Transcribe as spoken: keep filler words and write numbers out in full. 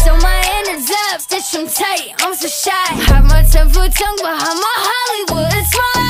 So my innards up, stitch them tight, I'm so shy. Have my ten foot tongue behind my Hollywood smile.